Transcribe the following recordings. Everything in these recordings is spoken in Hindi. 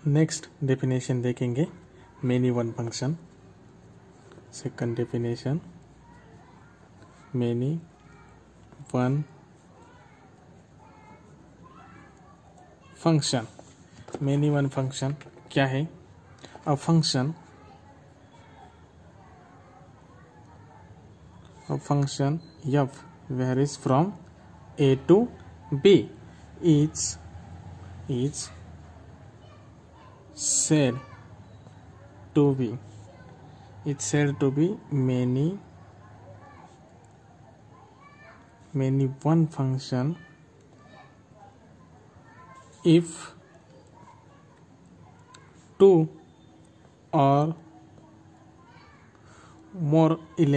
नेक्स्ट डेफिनेशन देखेंगे many one function. Second definition many one function. Many one function क्या है? A function f varies from a to b is said to be many one function if two or more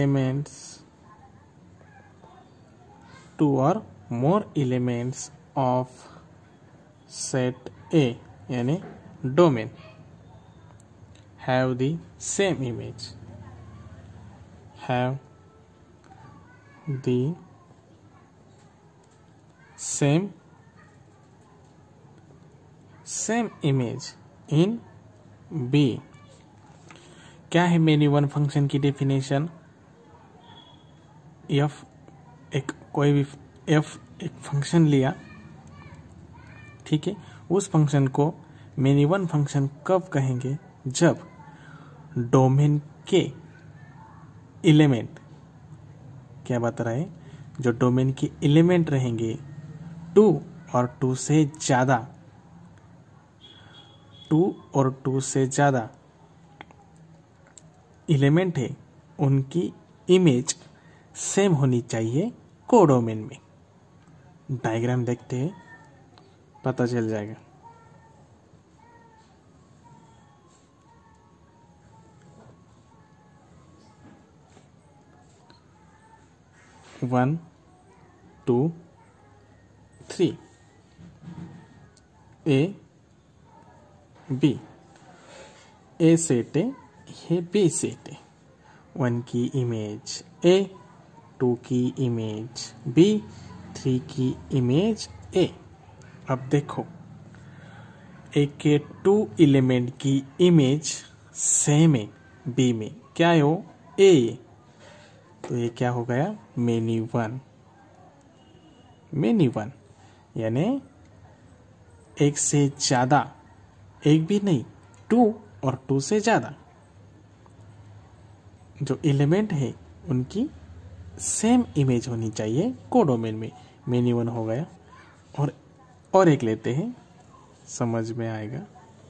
elements of set A यानी domain have the same image in B। क्या है मेनी वन फंक्शन की डेफिनेशन? कोई भी f एक फंक्शन लिया, ठीक है, उस फंक्शन को मेनी वन फंक्शन कब कहेंगे? जब डोमेन के एलिमेंट, क्या बता रहा है, जो डोमेन के एलिमेंट रहेंगे 2 और 2 से ज्यादा एलिमेंट है, उनकी इमेज सेम होनी चाहिए कोडोमेन में। डायग्राम देखते हैं, पता चल जाएगा। One 2 3 A B, A set है, ये बी सेट है। 1 की इमेज ए, 2 की इमेज बी, 3 की इमेज ए। अब देखो, एक के 2 एलिमेंट की इमेज सेम है बी में, क्या है वो? ए। तो ये क्या हो गया? मेनी वन यानी एक से ज्यादा, एक भी नहीं, 2 और 2 से ज्यादा जो एलिमेंट है उनकी सेम इमेज होनी चाहिए कोडोमेन में। मेनी वन हो गया। और एक लेते हैं, समझ में आएगा।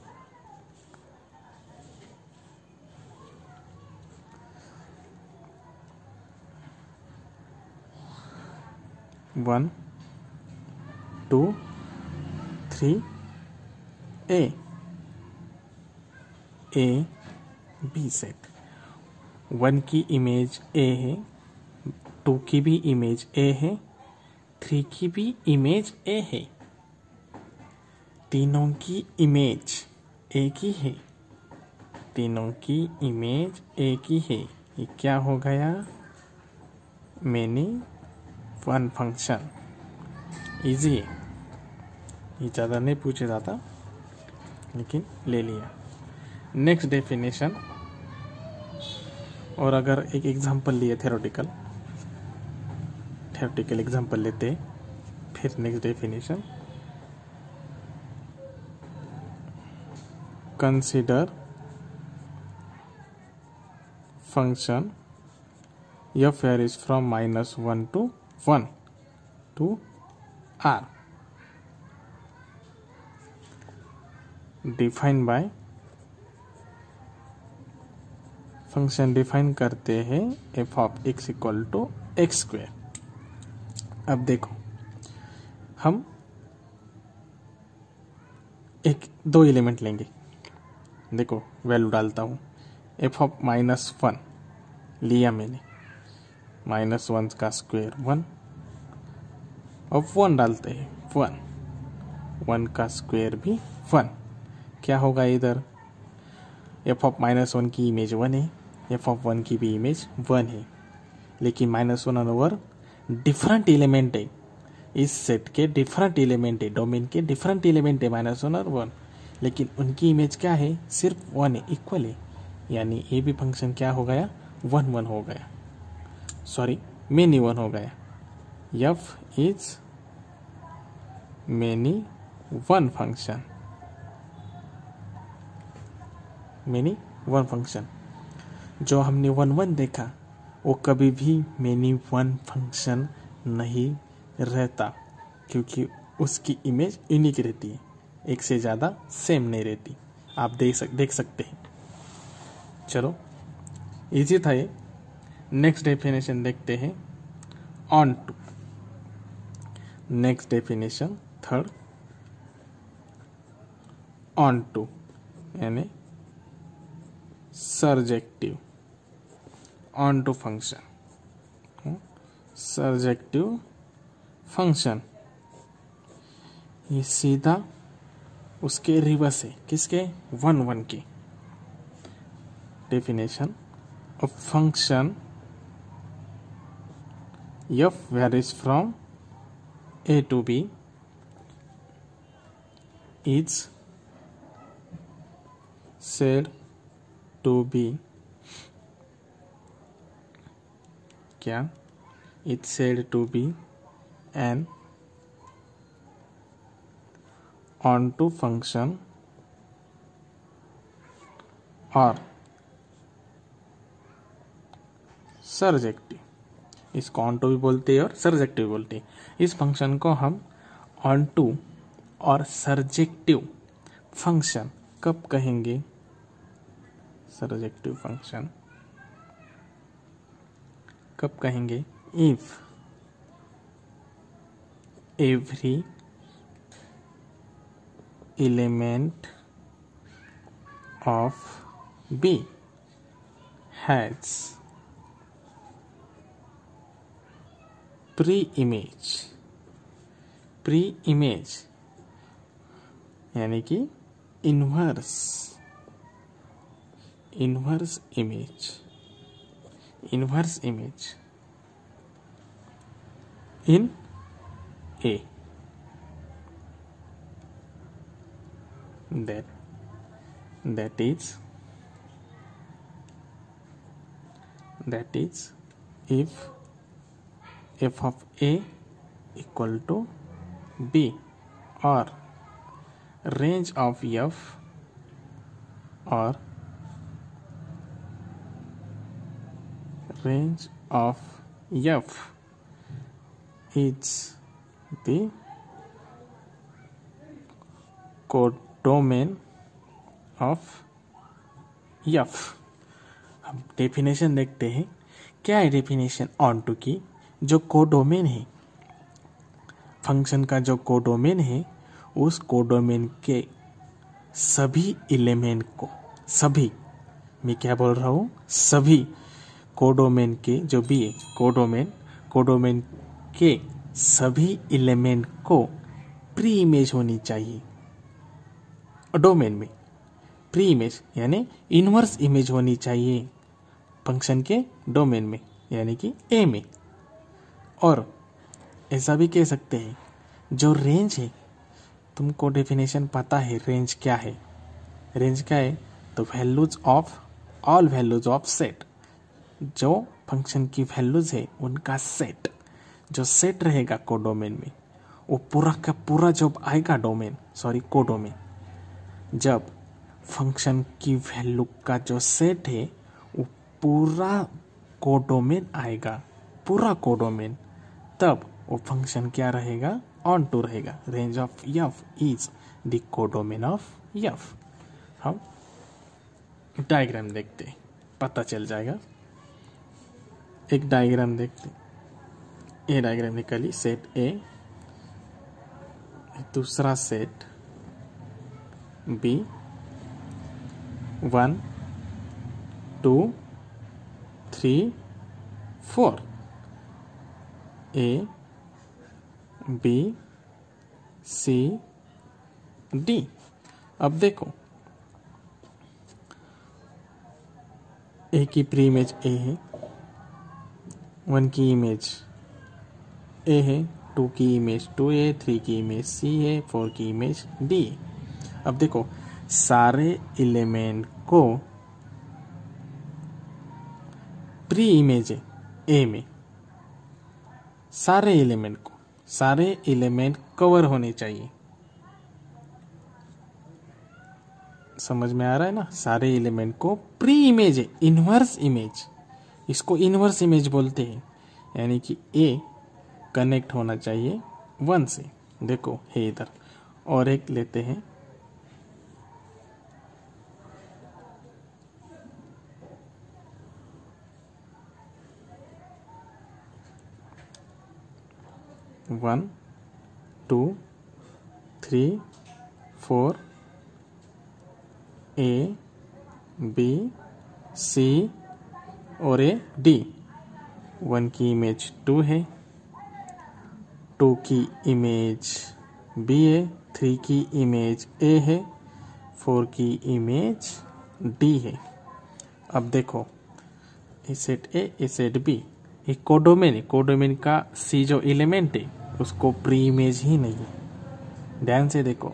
One 2 3 A B set. 1 की इमेज ए है, 2 की भी इमेज ए है, 3 की भी इमेज ए है, तीनों की इमेज एक ही है, ये क्या हो गया? Many one function. इजी है, ये ज़्यादा नहीं पूछे जाता, लेकिन ले लिया। नेक्स्ट डेफिनेशन, और अगर एक एग्जांपल लिए थ्योरेटिकल एग्जांपल लेते, फिर next definition. Consider function f varies from -1 to 1 to r define by, function define करते हैं f of x equal to x square. अब देखो, हम दो एलिमेंट लेंगे, देखो वैल्यू डालता हूं, f ऑफ -1 लिया मैंने, -1 का स्क्वायर 1, अब 1 डालते हैं, 1 का स्क्वायर भी 1। क्या होगा इधर? f ऑफ -1 की इमेज 1 है, f ऑफ 1 की भी इमेज 1 है, लेकिन -1 ओवर डिफरेंट एलिमेंट है, इस सेट के डिफरेंट एलिमेंट है, डोमेन के डिफरेंट एलिमेंट है -1 और 1, लेकिन उनकी इमेज क्या है, सिर्फ 1 है, इक्वल है, यानी ए भी फंक्शन क्या हो गया, 1 1 हो गया, सॉरी मेनी 1 हो गया। F is many 1 function, many 1 function. जो हमने 1 1 देखा वो कभी भी मेनी 1 फंक्शन नहीं रहता, क्योंकि उसकी इमेज यूनिक रहती है, एक से ज़्यादा सेम नहीं रहती। आप देख सकते हैं। चलो इजी था ये। नेक्स्ट डेफिनेशन देखते हैं, onto. Next definition third, onto यानी surjective, onto function, surjective function, ये सीधा उसके रिवर्स है, किसके, 1 1 के। Definition of function f varies from a to b is said to be क्या, it's said to be an onto function or surjective. इसको ऑन टू भी बोलते हैं और सर्जेक्टिव बोलते हैं। इस फंक्शन को हम ऑन टू और सर्जेक्टिव फंक्शन कब कहेंगे, सर्जेक्टिव फंक्शन कब कहेंगे, if every element of B has pre image यानी कि inverse image in A, that is if f of a equal to b or range of f or range of f is the codomain of f। हम डेफिनेशन देखते हैं, क्या है डेफिनेशन ऑन टू की। जो कोडोमेन है, फंक्शन का जो कोडोमेन है, उस कोडोमेन के सभी एलिमेंट को, सभी, मैं क्या बोल रहा हूँ, सभी कोडोमेन के जो भी है कोडोमेन के सभी एलिमेंट को प्री इमेज होनी चाहिए डोमेन में। प्री इमेज यानी इनवर्स इमेज होनी चाहिए फंक्शन के डोमेन में, यानी कि ए में। और ऐसा भी कह सकते हैं, जो रेंज है, तुमको डेफिनेशन पता है रेंज क्या है। रेंज क्या है, तो values of all values of set, जो फंक्शन की वैल्यूज है उनका सेट, जो सेट रहेगा कोडोमेन में, वो पूरा का पूरा जब आएगा कोडोमेन, जब फंक्शन की वैल्यू का जो सेट है वो पूरा कोडोमेन आएगा, पूरा कोडोमेन, तब वो फंक्शन क्या रहेगा, ऑन टू रहेगा। Range of f is the codomain of f. हम डायग्राम देखते हैं, पता चल जाएगा। एक डायग्राम देखते हैं, ये डायग्राम निकाली, सेट ए, दूसरा set B, 1 2 3 4, A B C D. अब देखो, ए की प्री इमेज ए है, 1 की इमेज ए है, 2 की इमेज 2 है, 3 की इमेज सी है, 4 की इमेज डी है। अब देखो, सारे एलिमेंट को प्री इमेज है ए में, सारे एलिमेंट कवर होने चाहिए। समझ में आ रहा है ना? सारे एलिमेंट को प्री इमेज है, इनवर्स इमेज, इसको इनवर्स इमेज बोलते हैं, यानी कि ए कनेक्ट होना चाहिए 1 से। देखो है इधर, और एक लेते हैं, वन 2 3 4 ए बी सी और ए डी। 1 की इमेज 2 है, 2 की इमेज बी है, 3 की इमेज ए है, 4 की इमेज डी है। अब देखो a set A, a set B, एक कोडोमेन है, कोडोमेन का सी जो एलिमेंट है उसको प्री इमेज ही नहीं है। ध्यान से देखो,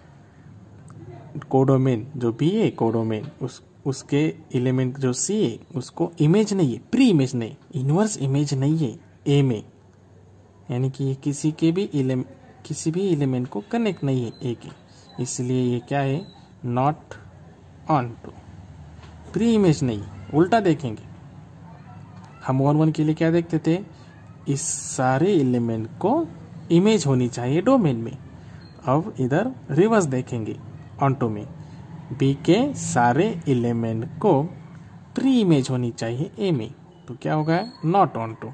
कोडोमेन जो बी है, कोडोमेन उसके एलिमेंट जो सी है उसको इमेज नहीं है, प्री इमेज नहीं, इनवर्स इमेज नहीं है ए में, यानी कि ये किसी भी एलिमेंट को कनेक्ट नहीं है ए के, इसलिए ये क्या है, not onto, pre image नहीं। उल्टा देखेंगे, हम 1 के लिए क्या देखते थे, इस सारे एलिमेंट को इमेज होनी चाहिए डोमेन में। अब इधर रिवर्स देखेंगे, ऑनटू में बी के सारे एलिमेंट को प्री इमेज होनी चाहिए ए में, तो क्या होगा, नॉट ऑनटू।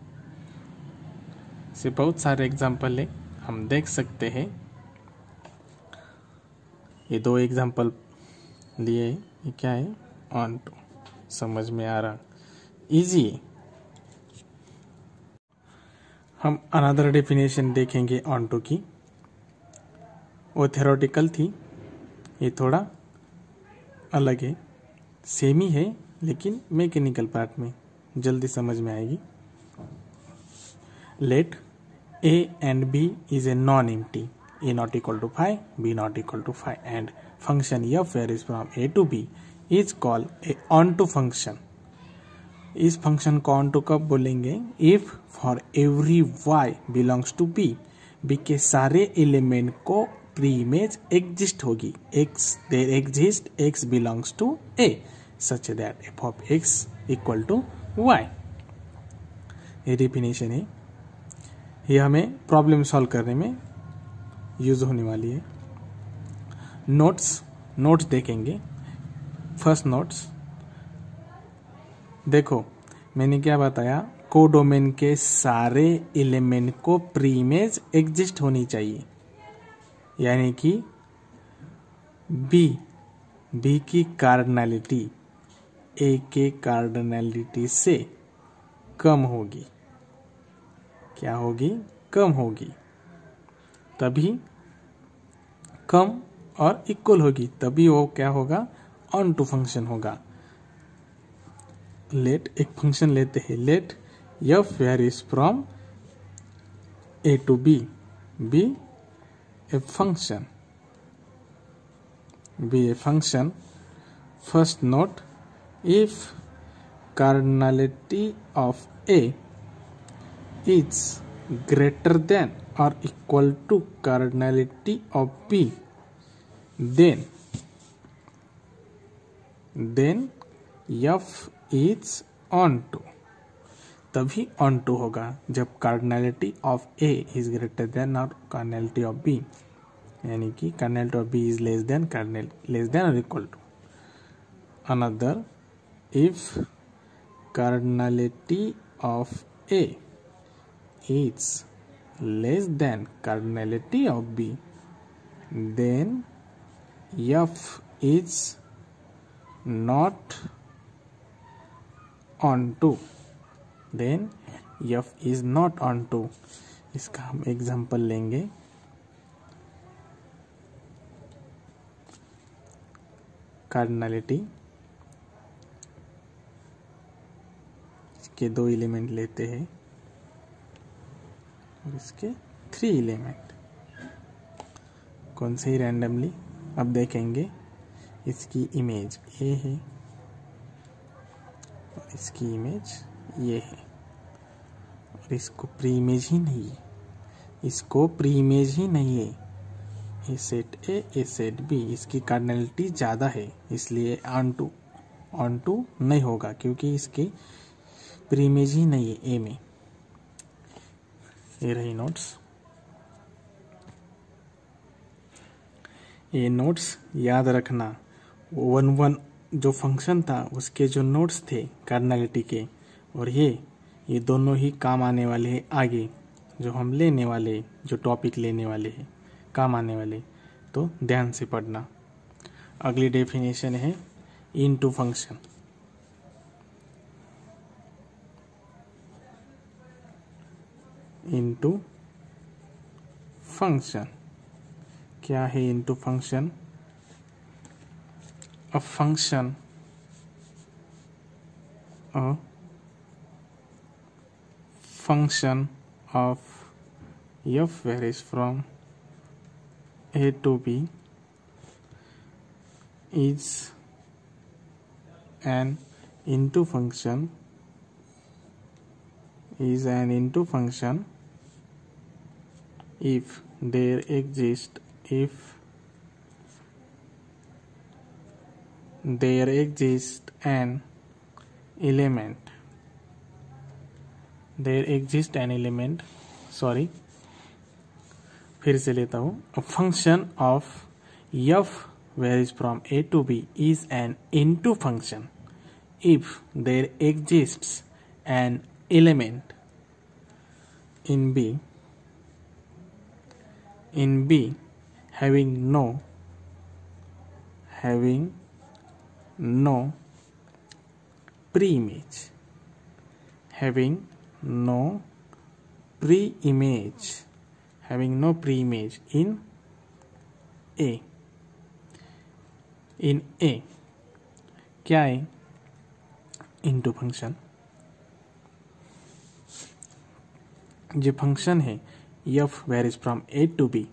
से बहुत सारे एग्जाम्पल है, हम देख सकते हैं। ये 2 एग्जाम्पल लिए, ये क्या है, ऑनटू। समझ में आ रहा, इजी है। हम अनदर डेफिनेशन देखेंगे ऑनटू की, वो थ्योरेटिकल थी, ये थोड़ा अलग है, सेम ही है लेकिन मैकेनिकल पार्ट में जल्दी समझ में आएगी। Let a and b is a non-empty, a not equal to 5, b not equal to 5, and function f varies from a to b is called a onto function। इस फंक्शन को onto कब बोलेंगे, if for every y belongs to b, b के सारे एलिमेंट को प्री इमेज एग्जिस्ट होगी, x there exist x belongs to a such that f of x equal to y। ये डेफिनेशन है, ये हमें प्रॉब्लम सॉल्व करने में यूज होने वाली है। नोट्स देखेंगे। फर्स्ट नोट्स देखो, मैंने क्या बताया, कोडोमेन के सारे एलिमेंट को प्री इमेज एग्जिस्ट होनी चाहिए, यानी कि बी की कार्डिनैलिटी ए के कार्डिनैलिटी से कम होगी। क्या होगी, कम होगी, तभी कम और इक्वल होगी, तभी वो क्या होगा, ऑन टू फंक्शन होगा। लेट एक फंक्शन लेते हैं, let f varies from A to B, be a function, be a function. First note, if cardinality of A is greater than or equal to cardinality of b, then f is onto, तभी onto होगा जब cardinality of a is greater than or cardinality of b, यानी कि cardinality of b is less than or equal to another। if cardinality of a is less than cardinality of b, then f is not onto, then f is not onto। इसका हम एग्जांपल लेंगे। कार्डिनैलिटी, इसके 2 एलिमेंट लेते हैं और इसके 3 एलिमेंट, कौन से ही रैंडमली। अब देखेंगे इसकी इमेज ए है और इसकी इमेज ये है, और इसको प्री इमेज ही नहीं है, इसको प्री इमेज ही नहीं है। ए सेट बी, इसकी कार्डिनलिटी ज़्यादा है, इसलिए ऑन टू नहीं होगा क्योंकि इसकी प्री इमेज ही नहीं है ए में। ये रही नोट्स। ये नोट्स याद रखना। 1 जो फंक्शन था उसके जो नोट्स थे कार्डिनलिटी के, और ये दोनों ही काम आने वाले हैं आगे, जो हम लेने वाले, जो टॉपिक लेने वाले हैं काम आने वाले, तो ध्यान से पढ़ना। अगली डेफिनेशन है इनटू फंक्शन। इनटू फंक्शन क्या है? Into function, a function of f varies from a to b is an into function if there exists an element फिर से लेता हूँ। A function of f varies from a to b is an into function if there exists an element in b having no pre-image in A क्या है? Into function. जो फंक्शन है f varies from a to b,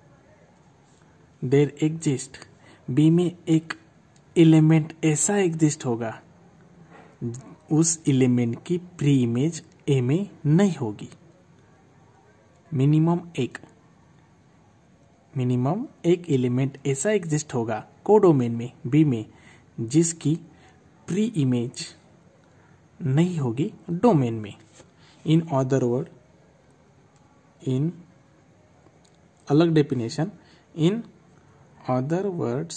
there exist, b में एक एलिमेंट ऐसा एग्जिस्ट होगा, उस एलिमेंट की प्री इमेज ए में नहीं होगी। मिनिमम एक एलिमेंट ऐसा एग्जिस्ट होगा कोडोमेन में बी में, जिसकी प्री इमेज नहीं होगी डोमेन में। इन अदर वर्ड, इन अलग डेफिनेशन, इन अदर वर्ड्स,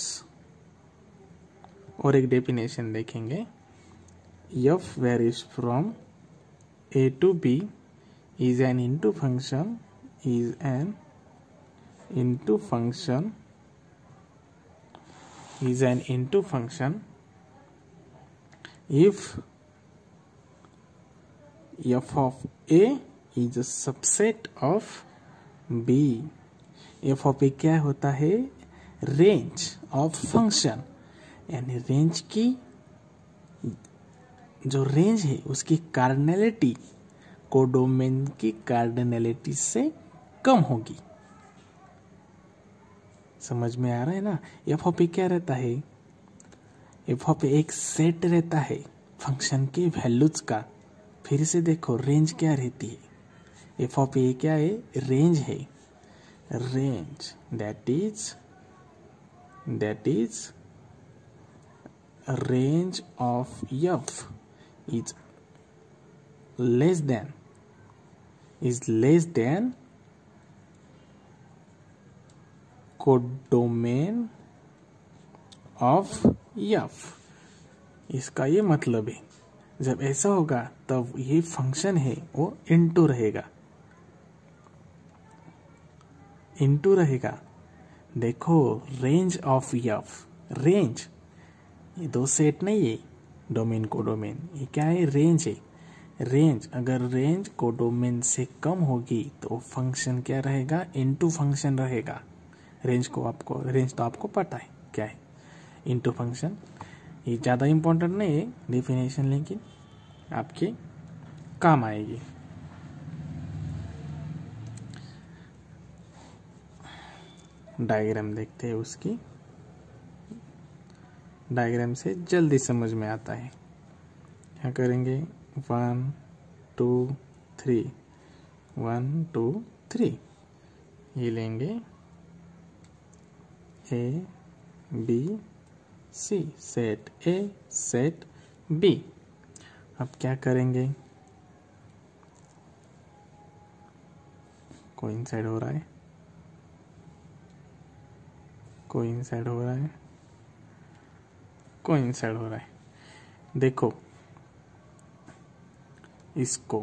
और एक डेफिनेशन देखेंगे। f varies from a to b is an into function if f of a is a subset of b। f of a क्या होता है? रेंज ऑफ फंक्शन, यानी रेंज की जो रेंज है उसकी कार्डिनलिटी कोडोमेन की कार्डिनलिटी से कम होगी। समझ में आ रहा है ना? एफ ऑफ ए क्या रहता है? एफ ऑफ ए एक सेट रहता है फंक्शन के वैल्यूज का। फिर से देखो रेंज क्या रहती है? एफ ऑफ ए क्या है? रेंज है। Range that is range of f is less than codomain of f। इसका ये मतलब है, जब ऐसा होगा तब ये फंक्शन है वो इनटू रहेगा। देखो रेंज ऑफ f, रेंज ये दो सेट नहीं है, डोमेन कोडोमेन, ये क्या है? रेंज है। रेंज, अगर रेंज कोडोमेन से कम होगी तो फंक्शन क्या रहेगा? इनटू फंक्शन रहेगा। रेंज तो आपको पता है क्या है? Into function. ये ज़्यादा इम्पोर्टेंट नहीं है डेफिनेशन, लेकिन आपके काम आएगी। डायग्राम देखते हैं उसकी। डायग्राम से जल्दी समझ में आता है। क्या करेंगे, 1 2 3, 1 2 3 ये लेंगे A B C, set A set B। अब क्या करेंगे, कोइंसाइड हो रहा है, कोइंसाइड हो रहा है, कोइंसाइड हो रहा है। देखो इसको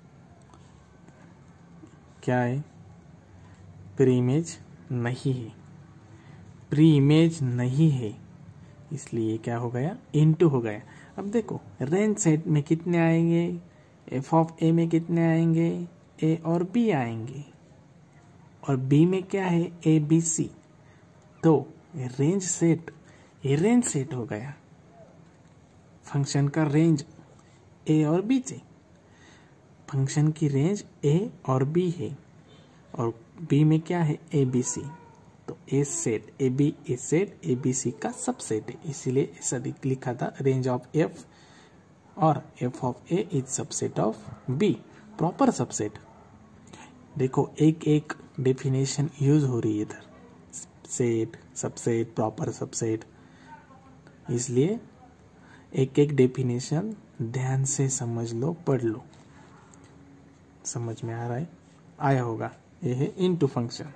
क्या है, प्री इमेज नहीं है, प्री इमेज नहीं है, इसलिए क्या हो गया, इनटू हो गया। अब देखो रेंज सेट में कितने आएंगे, एफ ऑफ ए में कितने आएंगे, ए और बी आएंगे, और बी में क्या है, ए बी सी। तो रेंज सेट, ये रेंज सेट हो गया, फंक्शन का रेंज ए और बी से, फंक्शन की रेंज ए और बी है, और बी में क्या है, ए बी सी। तो a set A B A set A B C का सबसेट है, इसीलिए ऐसा लिखा था, रेंज ऑफ एफ और f of A is subset of B, proper subset. देखो एक एक डेफिनेशन यूज हो रही है इधर, सेट, सबसेट, प्रॉपर सबसेट, इसलिए एक एक डेफिनेशन ध्यान से समझ लो, पढ़ लो। समझ में आ रहा है, आया होगा। ये है इनटू फंक्शन,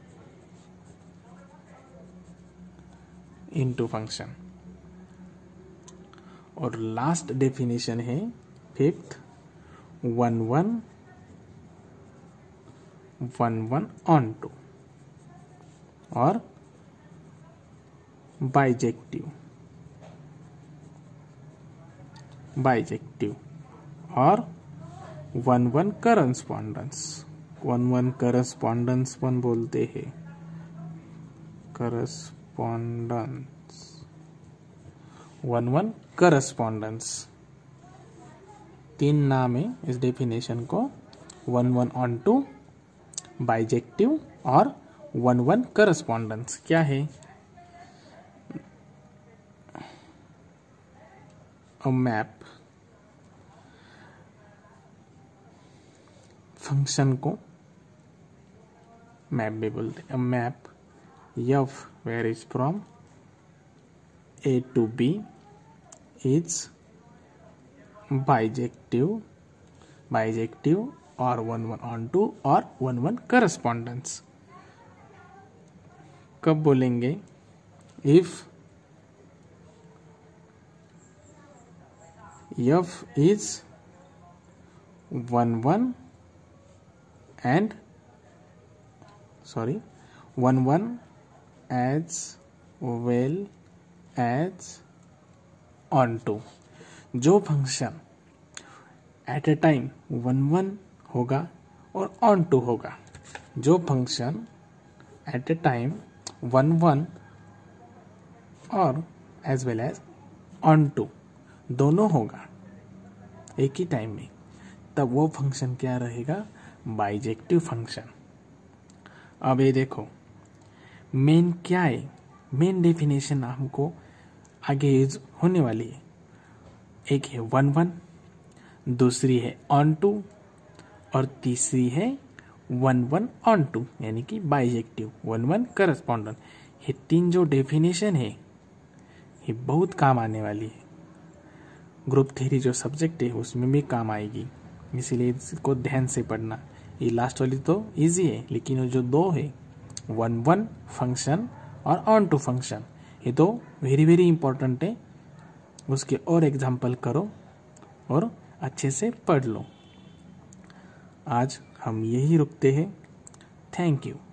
इनटू फंक्शन। और लास्ट डेफिनेशन है फिफ्थ, 1 1 1 1 ऑन टू, और बाइजेक्टिव, बाइजेक्टिव, और 1 1 करस्पॉन्डेंस, 1 1 करस्पॉन्डेंस 1 बोलते हैं, करस्पॉन्डेंस, 1 1 करस्पॉन्डेंस। 3 नाम है इस डेफिनेशन को, 1 1 ऑन टू, बाइजेक्टिव और 1 1 करस्पॉन्डेंस। क्या है, अ मैप, फंक्शन को मैप भी बोलते हैं। A map f varies from A to B is bijective, bijective और 1 1 ऑन टू और 1 1 करस्पॉन्डेंस। कब बोलेंगे, if f is 1 1 and 1 1 as well as on to। जो फंक्शन एट ए टाइम 1 1 होगा और ऑन टू होगा, जो फंक्शन एट ए टाइम 1 1 और as well as onto दोनों होगा एक ही टाइम में, तब वो फंक्शन क्या रहेगा, बाइजेक्टिव फंक्शन। अब ये देखो मेन क्या है, मेन डेफिनेशन हमको आगे यूज होने वाली है। एक है 1 1, दूसरी है ऑन टू, और तीसरी है 1 1 ऑन टू, यानी कि बाइजेक्टिव 1 1 करस्पॉन्डेंट। ये 3 जो डेफिनेशन है ये बहुत काम आने वाली है, ग्रुप थ्योरी जो सब्जेक्ट है उसमें भी काम आएगी, इसीलिए इसको ध्यान से पढ़ना। ये लास्ट वाली तो इजी है, लेकिन जो 2 है 1 1 फंक्शन और ऑन टू फंक्शन, ये तो वेरी वेरी इंपॉर्टेंट है, उसके और एग्जाम्पल करो और अच्छे से पढ़ लो। आज हम यही रुकते हैं, थैंक यू।